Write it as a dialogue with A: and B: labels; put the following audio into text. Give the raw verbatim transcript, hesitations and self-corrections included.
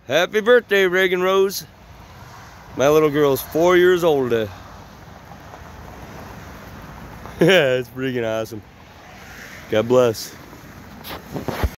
A: Happy birthday, Reagan Rose. My little girl's four years old today. Yeah, it's freaking awesome. God bless.